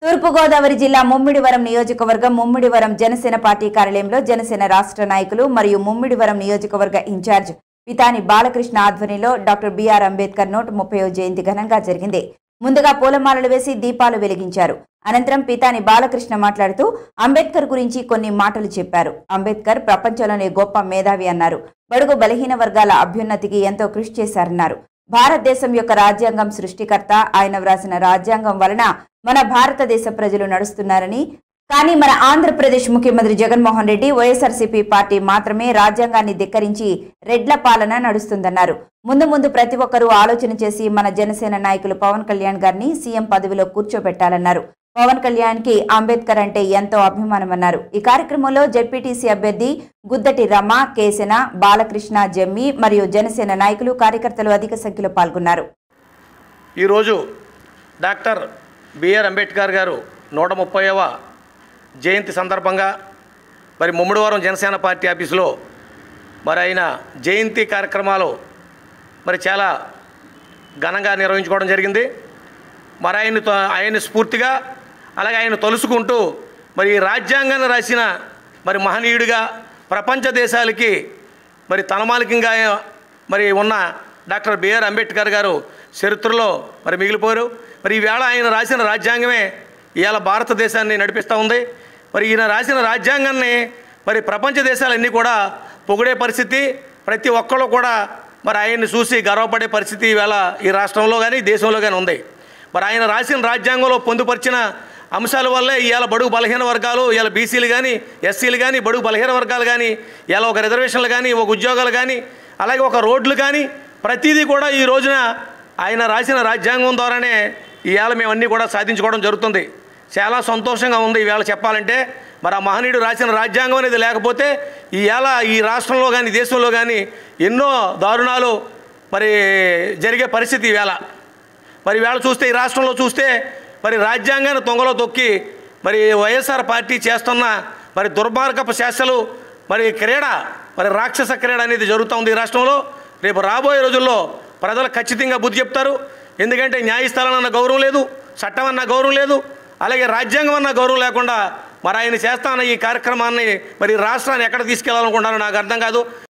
తూర్పుగోదావరి జిల్లా ముమ్మిడివరం నియోజకవర్గం ముమ్మిడివరం జనసేన పార్టీ కార్యాలయంలో జనసేన రాష్ట్ర నాయకులు మరియు ముమ్మిడివరం నియోజకవర్గ ఇన్ఛార్జ్ పితాని బాలకృష్ణ ఆధ్వర్యంలో డాక్టర్ బిఆర్ అంబేద్కర్ 130వ జయంతి ఘనంగా జరిగింది. ముందుగా పూలమాలలు వేసి దీపాలు వెలిగించారు. అనంతరం పితాని బాలకృష్ణ మాట్లాడుతూ అంబేద్కర్ గురించి కొన్ని మాటలు చెప్పారు. అంబేద్కర్ ప్రపంచంలోనే గొప్ప మేధావి అన్నారు. బడుగు బలహీన వర్గాల అభ్యున్నతికి ఎంతో కృషి చేశారన్నారు. భారతదేశం యొక్క రాజ్యాంగం సృష్టికర్త ఆయన వ్రాసిన రాజ్యాంగం వలన మన భారతదేశ ప్రజలు నడుస్తున్నారని, కానీ మన ఆంధ్రప్రదేశ్ ముఖ్యమంత్రి జగన్మోహన్ రెడ్డి వైఎస్ఆర్సీపీ పార్టీ మాత్రమే రాజ్యాంగాన్ని ధిక్కరించి రెడ్ల పాలన నడుస్తుందన్నారు. ముందు ప్రతి ఒక్కరూ ఆలోచన చేసి మన జనసేన నాయకులు పవన్ కళ్యాణ్ గారిని సీఎం పదవిలో కూర్చోబెట్టాలన్నారు. పవన్ కళ్యాణ్ కి అంబేద్కర్ అంటే ఎంతో అభిమానమన్నారు. ఈ కార్యక్రమంలో జెడ్పీటీసీ అభ్యర్థి గుద్దటి రమ, కేసెన, బాలకృష్ణ, జమ్మి మరియు జనసేన నాయకులు కార్యకర్తలు అధిక సంఖ్యలో పాల్గొన్నారు. ఈరోజు డాక్టర్ బిఆర్ అంబేద్కర్ గారు 130వ జయంతి సందర్భంగా మరి ముమ్మిడివరం జనసేన పార్టీ ఆఫీసులో మరి ఆయన జయంతి కార్యక్రమాలు మరి చాలా ఘనంగా నిర్వహించుకోవడం జరిగింది. మరి ఆయన స్ఫూర్తిగా అలాగే ఆయన తలుసుకుంటూ మరి రాజ్యాంగాన్ని రాసిన మరి మహనీయుడిగా ప్రపంచ దేశాలకి మరి తలమాలికంగా మరి ఉన్న డాక్టర్ బిఆర్ అంబేద్కర్ గారు చరిత్రలో మరి మిగిలిపోయారు. మరి ఈవేళ ఆయన రాసిన రాజ్యాంగమే ఇవాళ భారతదేశాన్ని నడిపిస్తూ ఉంది. మరి ఈయన రాసిన రాజ్యాంగాన్ని మరి ప్రపంచ దేశాలన్నీ కూడా పొగిడే పరిస్థితి, ప్రతి ఒక్కళ్ళు కూడా మరి ఆయన్ని చూసి గర్వపడే పరిస్థితి ఈవేళ ఈ రాష్ట్రంలో కానీ దేశంలో కానీ ఉంది. మరి ఆయన రాసిన రాజ్యాంగంలో పొందుపరిచిన అంశాల వల్లే ఇవాళ బడుగు బలహీన వర్గాలు, ఇవాళ బీసీలు కానీ ఎస్సీలు కానీ బడుగు బలహీన వర్గాలు కానీ ఇవాళ ఒక రిజర్వేషన్లు కానీ ఒక ఉద్యోగాలు కానీ అలాగే ఒక రోడ్లు కానీ ప్రతిదీ కూడా ఈ రోజున ఆయన రాసిన రాజ్యాంగం ద్వారానే ఇవాళ మేమన్నీ కూడా సాధించుకోవడం జరుగుతుంది. చాలా సంతోషంగా ఉంది ఈవేళ చెప్పాలంటే. మరి ఆ మహనీయుడు రాసిన రాజ్యాంగం అనేది లేకపోతే ఈవేళ ఈ రాష్ట్రంలో కానీ దేశంలో కానీ ఎన్నో దారుణాలు మరి జరిగే పరిస్థితి ఈవేళ. మరి ఈవేళ చూస్తే ఈ రాష్ట్రంలో చూస్తే మరి రాజ్యాంగాన్ని తొంగలో తొక్కి మరి వైఎస్ఆర్ పార్టీ చేస్తున్న మరి దుర్మార్గపు శాస్త్రాలు మరి క్రీడ మరి రాక్షస క్రీడ అనేది జరుగుతూ ఉంది ఈ రాష్ట్రంలో. రేపు రాబోయే రోజుల్లో ప్రజలు ఖచ్చితంగా బుద్ధి చెప్తారు. ఎందుకంటే న్యాయస్థానం అన్న గౌరవం లేదు, చట్టం అన్న గౌరవం లేదు, అలాగే రాజ్యాంగం అన్న గౌరవం లేకుండా మరి ఆయన చేస్తాన ఈ కార్యక్రమాన్ని మరి రాష్ట్రాన్ని ఎక్కడ తీసుకెళ్లాలనుకుంటారో నాకు అర్థం కాదు.